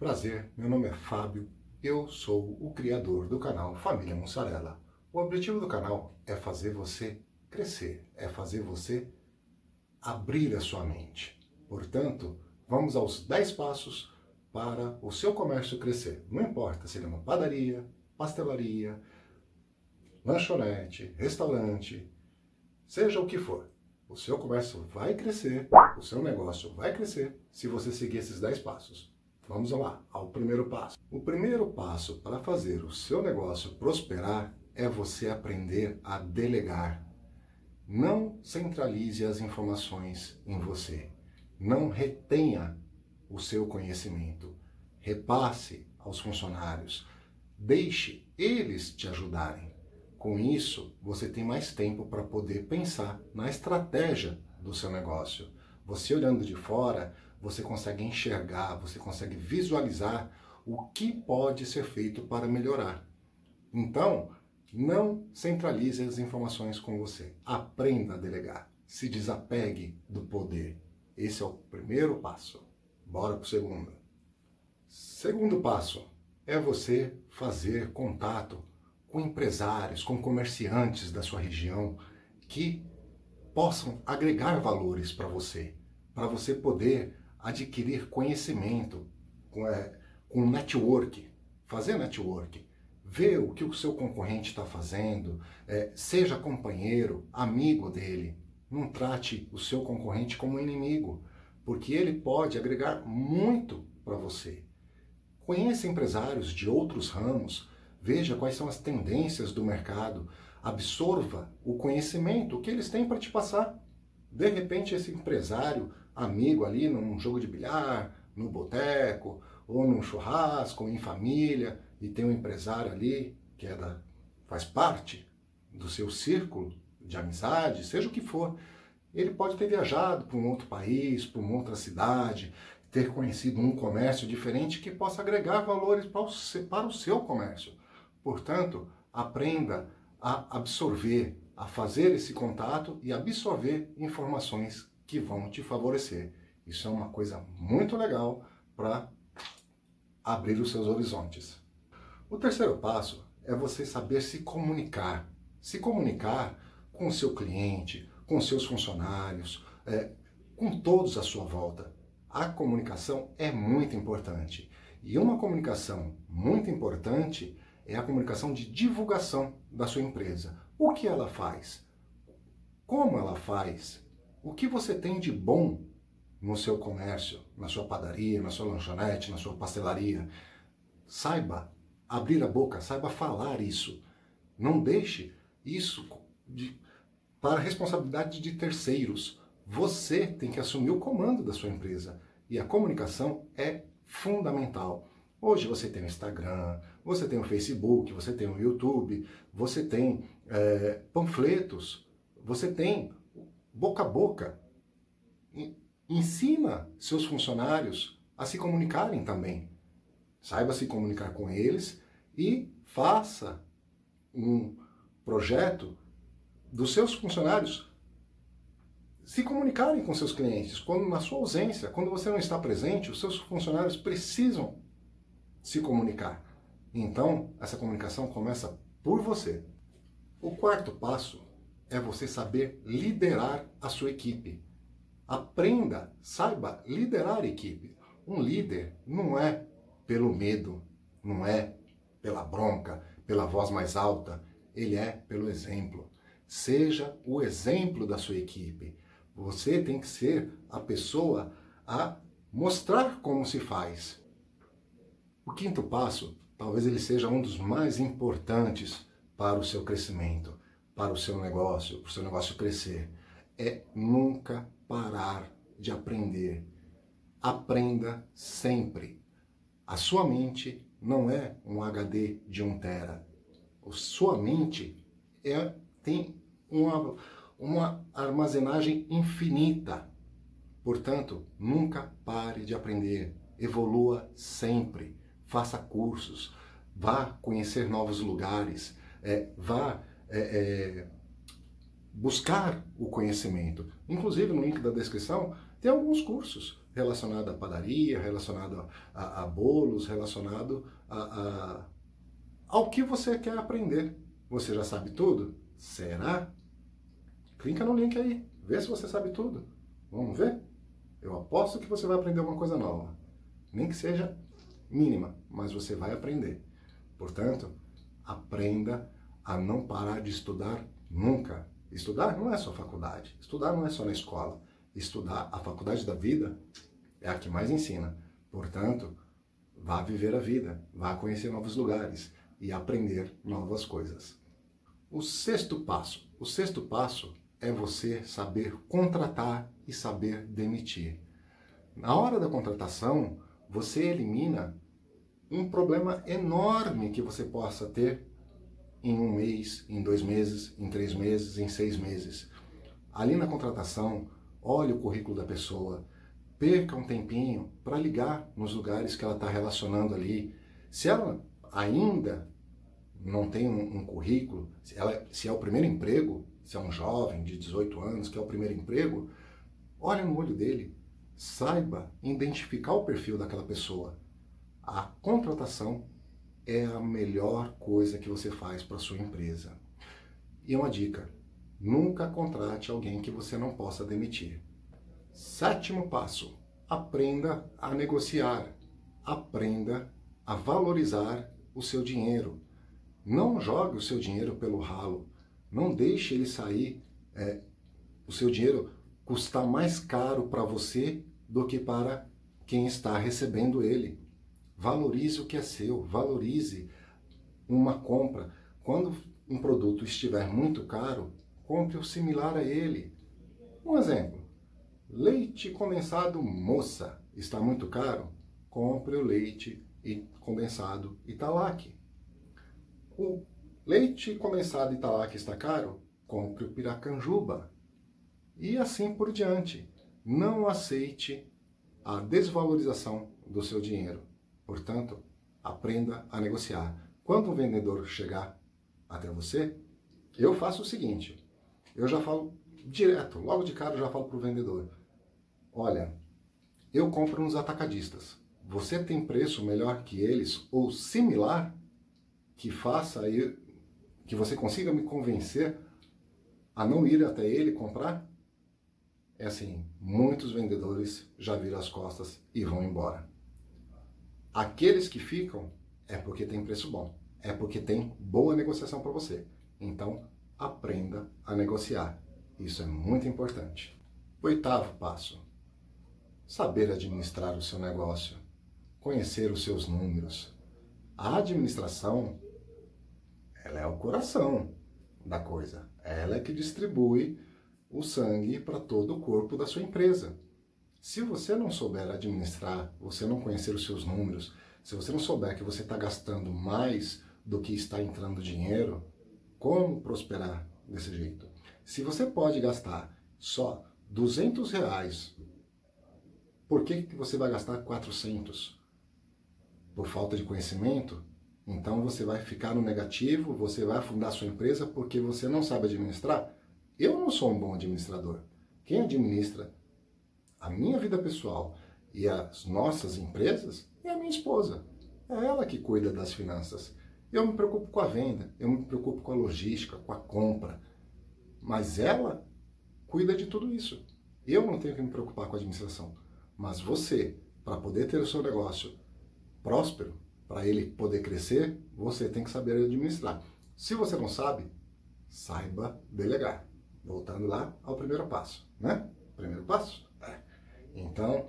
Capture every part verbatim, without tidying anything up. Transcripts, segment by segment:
Prazer, meu nome é Fábio, eu sou o criador do canal Família Mussarela. O objetivo do canal é fazer você crescer, é fazer você abrir a sua mente. Portanto, vamos aos dez passos para o seu comércio crescer. Não importa se ele é uma padaria, pastelaria, lanchonete, restaurante, seja o que for. O seu comércio vai crescer, o seu negócio vai crescer se você seguir esses dez passos. Vamos lá, ao primeiro passo. O primeiro passo para fazer o seu negócio prosperar é você aprender a delegar. Não centralize as informações em você. Não retenha o seu conhecimento. Repasse aos funcionários. Deixe eles te ajudarem. Com isso, você tem mais tempo para poder pensar na estratégia do seu negócio. Você olhando de fora, você consegue enxergar, você consegue visualizar o que pode ser feito para melhorar. Então, não centralize as informações com você. Aprenda a delegar. Se desapegue do poder. Esse é o primeiro passo. Bora para o segundo. Segundo passo é você fazer contato com empresários, com comerciantes da sua região que possam agregar valores para você, para você poder adquirir conhecimento, com, é, com network, fazer network, ver o que o seu concorrente está fazendo, é, seja companheiro, amigo dele. Não trate o seu concorrente como inimigo, porque ele pode agregar muito para você. Conheça empresários de outros ramos, veja quais são as tendências do mercado, absorva o conhecimento que eles têm para te passar. De repente, esse empresário, amigo ali num jogo de bilhar, no boteco, ou num churrasco, em família, e tem um empresário ali que é da, faz parte do seu círculo de amizade, seja o que for, ele pode ter viajado para um outro país, para uma outra cidade, ter conhecido um comércio diferente que possa agregar valores para o seu, para o seu comércio. Portanto, aprenda a absorver, a fazer esse contato e absorver informações que vão te favorecer. Isso é uma coisa muito legal para abrir os seus horizontes. O terceiro passo é você saber se comunicar. Se comunicar com o seu cliente, com os seus funcionários, é, com todos à sua volta. A comunicação é muito importante. E uma comunicação muito importante é a comunicação de divulgação da sua empresa. O que ela faz? Como ela faz? O que você tem de bom no seu comércio, na sua padaria, na sua lanchonete, na sua pastelaria? Saiba abrir a boca, saiba falar isso. Não deixe isso de, para a responsabilidade de terceiros. Você tem que assumir o comando da sua empresa. E a comunicação é fundamental. Hoje você tem o Instagram, você tem o Facebook, você tem o YouTube, você tem é, panfletos, você tem boca a boca. Ensina seus funcionários a se comunicarem também. Saiba se comunicar com eles e faça um projeto dos seus funcionários se comunicarem com seus clientes. Quando na sua ausência, quando você não está presente, os seus funcionários precisam se comunicar. Então, essa comunicação começa por você. O quarto passo é você saber liderar a sua equipe. Aprenda, saiba liderar a equipe. Um líder não é pelo medo, não é pela bronca, pela voz mais alta, ele é pelo exemplo. Seja o exemplo da sua equipe. Você tem que ser a pessoa a mostrar como se faz. O quinto passo, talvez ele seja um dos mais importantes para o seu crescimento, para o seu negócio, para o seu negócio crescer, é nunca parar de aprender. Aprenda sempre. A sua mente não é um H D de um tera. A sua mente é, tem uma, uma armazenagem infinita. Portanto, nunca pare de aprender. Evolua sempre. Faça cursos. Vá conhecer novos lugares. É, vá é, é, buscar o conhecimento. Inclusive, no link da descrição, tem alguns cursos relacionado à padaria, relacionado a, a, a bolos, relacionado a, a, ao que você quer aprender. Você já sabe tudo? Será? Clica no link aí, vê se você sabe tudo. Vamos ver? Eu aposto que você vai aprender uma coisa nova. Nem que seja mínima, mas você vai aprender. Portanto, aprenda a não parar de estudar nunca. Estudar não é só faculdade. Estudar não é só na escola. Estudar, a faculdade da vida é a que mais ensina. Portanto, vá viver a vida, vá conhecer novos lugares e aprender novas coisas. O sexto passo. O sexto passo é você saber contratar e saber demitir. Na hora da contratação, você elimina um problema enorme que você possa ter em um mês, em dois meses, em três meses, em seis meses. Ali na contratação, olhe o currículo da pessoa, perca um tempinho para ligar nos lugares que ela está relacionando ali. Se ela ainda não tem um, um currículo, se, ela, se é o primeiro emprego, se é um jovem de dezoito anos que é o primeiro emprego, olhe no olho dele, saiba identificar o perfil daquela pessoa. A contratação é a melhor coisa que você faz para a sua empresa. E uma dica, nunca contrate alguém que você não possa demitir. Sétimo passo, aprenda a negociar. Aprenda a valorizar o seu dinheiro. Não jogue o seu dinheiro pelo ralo. Não deixe ele sair, é, o seu dinheiro custar mais caro para você do que para quem está recebendo ele. Valorize o que é seu, valorize uma compra. Quando um produto estiver muito caro, compre o similar a ele. Um exemplo, leite condensado Moça está muito caro? Compre o leite condensado Italac. O leite condensado Italac está caro? Compre o Piracanjuba. E assim por diante. Não aceite a desvalorização do seu dinheiro. Portanto, aprenda a negociar. Quando o vendedor chegar até você, eu faço o seguinte, eu já falo direto, logo de cara eu já falo para o vendedor, olha, eu compro nos atacadistas, você tem preço melhor que eles ou similar que faça aí, que você consiga me convencer a não ir até ele comprar? É assim, muitos vendedores já viram as costas e vão embora. Aqueles que ficam é porque tem preço bom, é porque tem boa negociação para você. Então, aprenda a negociar. Isso é muito importante. Oitavo passo, saber administrar o seu negócio, conhecer os seus números. A administração, ela é o coração da coisa. Ela é que distribui o sangue para todo o corpo da sua empresa. Se você não souber administrar, você não conhecer os seus números, se você não souber que você está gastando mais do que está entrando dinheiro, como prosperar desse jeito? Se você pode gastar só duzentos reais, por que que você vai gastar quatrocentos? Por falta de conhecimento? Então você vai ficar no negativo, você vai afundar sua empresa porque você não sabe administrar? Eu não sou um bom administrador. Quem administra a minha vida pessoal e as nossas empresas é a minha esposa. É ela que cuida das finanças. Eu me preocupo com a venda, eu me preocupo com a logística, com a compra. Mas ela cuida de tudo isso. Eu não tenho que me preocupar com a administração. Mas você, para poder ter o seu negócio próspero, para ele poder crescer, você tem que saber administrar. Se você não sabe, saiba delegar. Voltando lá ao primeiro passo, né? Primeiro passo? É. Então,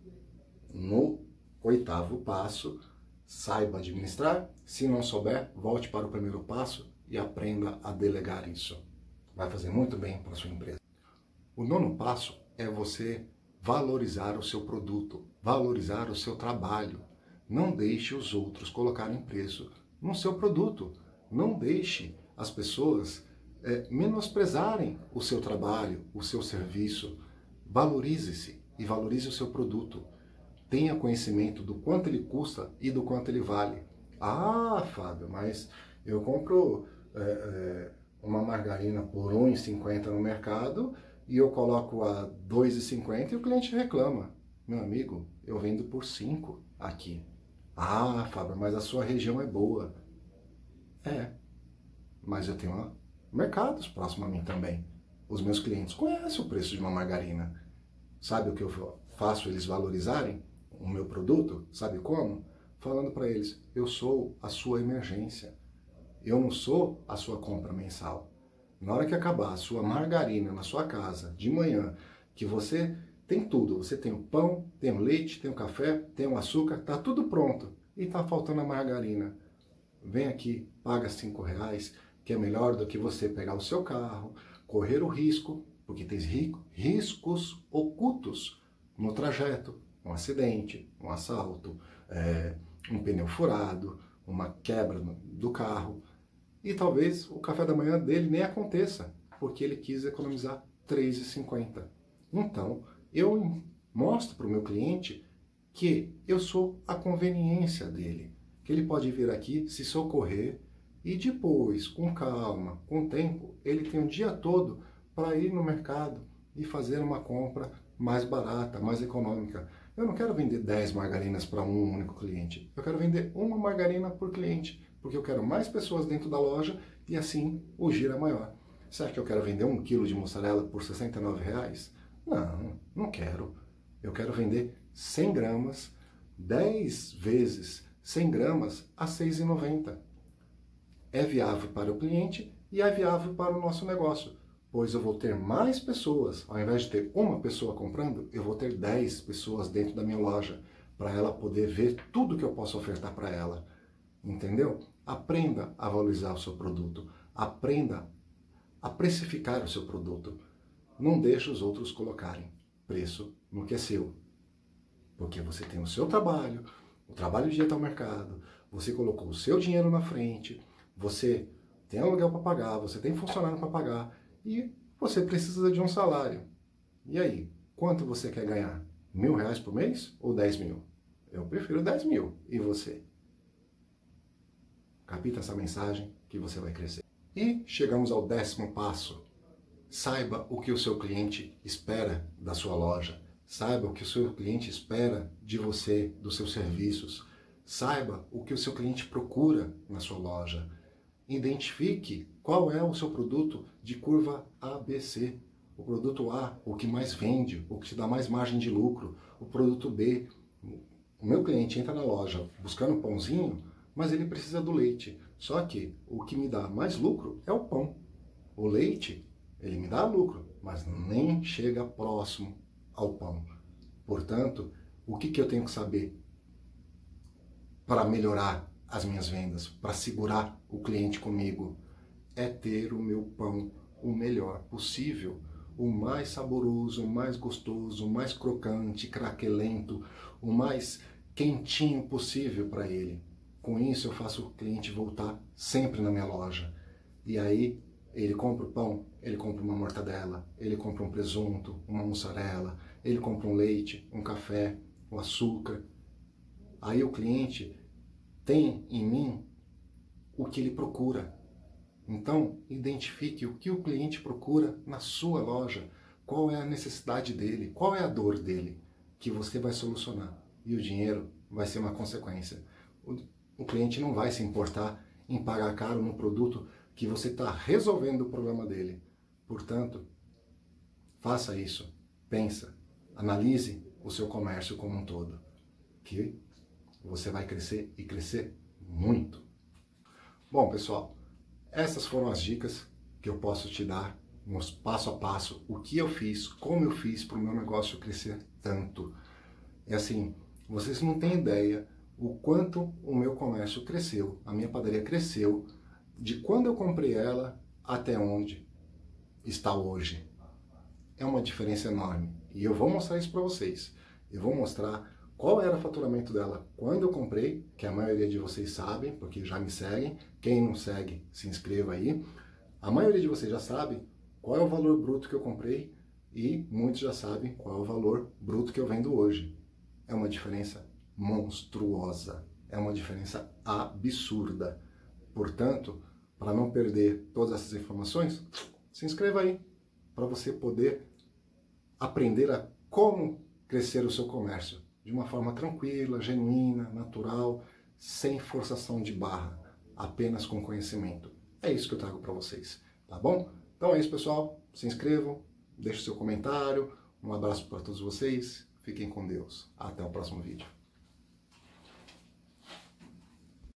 no oitavo passo, saiba administrar. Se não souber, volte para o primeiro passo e aprenda a delegar isso. Vai fazer muito bem para a sua empresa. O nono passo é você valorizar o seu produto, valorizar o seu trabalho. Não deixe os outros colocarem preço no seu produto. Não deixe as pessoas é, menosprezarem o seu trabalho, o seu serviço. Valorize-se e valorize o seu produto. Tenha conhecimento do quanto ele custa e do quanto ele vale. Ah, Fábio, mas eu compro é, é, uma margarina por um real e cinquenta centavos no mercado e eu coloco a dois reais e cinquenta centavos e o cliente reclama. Meu amigo, eu vendo por cinco aqui. Ah, Fábio, mas a sua região é boa. É, mas eu tenho ó, mercados próximos a mim também. Os meus clientes conhecem o preço de uma margarina. Sabe o que eu faço eles valorizarem o meu produto? Sabe como? Falando para eles, eu sou a sua emergência. Eu não sou a sua compra mensal. Na hora que acabar a sua margarina na sua casa, de manhã, que você tem tudo, você tem o pão, tem o leite, tem o café, tem o açúcar, tá tudo pronto e tá faltando a margarina. Vem aqui, paga cinco reais, que é melhor do que você pegar o seu carro, correr o risco, porque tem riscos ocultos no trajeto, um acidente, um assalto, é, um pneu furado, uma quebra do carro. E talvez o café da manhã dele nem aconteça, porque ele quis economizar três reais e cinquenta centavos. Então, eu mostro para o meu cliente que eu sou a conveniência dele, que ele pode vir aqui, se socorrer e depois, com calma, com tempo, ele tem o dia todo para ir no mercado e fazer uma compra mais barata, mais econômica. Eu não quero vender dez margarinas para um único cliente, eu quero vender uma margarina por cliente, porque eu quero mais pessoas dentro da loja e assim o giro é maior. Será que eu quero vender um quilo de mussarela por sessenta e nove reais? Não, não quero. Eu quero vender cem gramas, dez vezes cem gramas a seis reais e noventa centavos. É viável para o cliente e é viável para o nosso negócio, pois eu vou ter mais pessoas. Ao invés de ter uma pessoa comprando, eu vou ter dez pessoas dentro da minha loja, para ela poder ver tudo que eu posso ofertar para ela. Entendeu? Aprenda a valorizar o seu produto. Aprenda a precificar o seu produto. Não deixe os outros colocarem preço no que é seu. Porque você tem o seu trabalho, o trabalho de ir ao mercado, você colocou o seu dinheiro na frente, você tem aluguel para pagar, você tem funcionário para pagar e você precisa de um salário. E aí, quanto você quer ganhar? Mil reais por mês ou dez mil? Eu prefiro dez mil. E você? Capita essa mensagem que você vai crescer. E chegamos ao décimo passo. Saiba o que o seu cliente espera da sua loja. Saiba o que o seu cliente espera de você, dos seus serviços. Saiba o que o seu cliente procura na sua loja. Identifique qual é o seu produto de curva A B C. O produto A, o que mais vende, o que te dá mais margem de lucro. O produto B, o meu cliente entra na loja buscando um pãozinho, mas ele precisa do leite. Só que o que me dá mais lucro é o pão. O leite, ele me dá lucro, mas nem chega próximo ao pão. Portanto, o que, que eu tenho que saber para melhorar as minhas vendas, para segurar o cliente comigo? É ter o meu pão o melhor possível, o mais saboroso, o mais gostoso, o mais crocante, craquelento, o mais quentinho possível para ele. Com isso eu faço o cliente voltar sempre na minha loja. E aí ele compra o pão, ele compra uma mortadela, ele compra um presunto, uma mussarela, ele compra um leite, um café, um açúcar. Aí o cliente tem em mim o que ele procura. Então, identifique o que o cliente procura na sua loja, qual é a necessidade dele, qual é a dor dele, que você vai solucionar. E o dinheiro vai ser uma consequência. O, o cliente não vai se importar em pagar caro num produto que você está resolvendo o problema dele. Portanto, faça isso, pensa, analise o seu comércio como um todo, que você vai crescer e crescer muito. Bom, pessoal, essas foram as dicas que eu posso te dar, nos passo a passo, o que eu fiz, como eu fiz para o meu negócio crescer tanto. É assim, vocês não têm ideia o quanto o meu comércio cresceu, a minha padaria cresceu, de quando eu comprei ela até onde está hoje. É uma diferença enorme. E eu vou mostrar isso para vocês. Eu vou mostrar qual era o faturamento dela quando eu comprei, que a maioria de vocês sabem, porque já me seguem. Quem não segue, se inscreva aí. A maioria de vocês já sabe qual é o valor bruto que eu comprei e muitos já sabem qual é o valor bruto que eu vendo hoje. É uma diferença monstruosa. É uma diferença absurda. Portanto, para não perder todas essas informações, se inscreva aí, para você poder aprender a como crescer o seu comércio de uma forma tranquila, genuína, natural, sem forçação de barra, apenas com conhecimento. É isso que eu trago para vocês, tá bom? Então é isso, pessoal. Se inscrevam, deixe seu comentário. Um abraço para todos vocês. Fiquem com Deus. Até o próximo vídeo.